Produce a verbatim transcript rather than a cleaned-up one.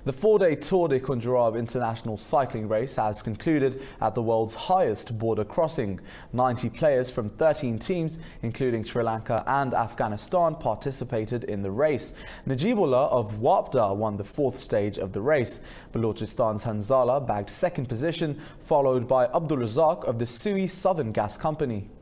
The four-day Tour de Khunjerab international cycling race has concluded at the world's highest border crossing. ninety players from thirteen teams, including Sri Lanka and Afghanistan, participated in the race. Najibullah of Wapda won the fourth stage of the race. Balochistan's Hanzala bagged second position, followed by Abdul Razak of the Sui Southern Gas Company.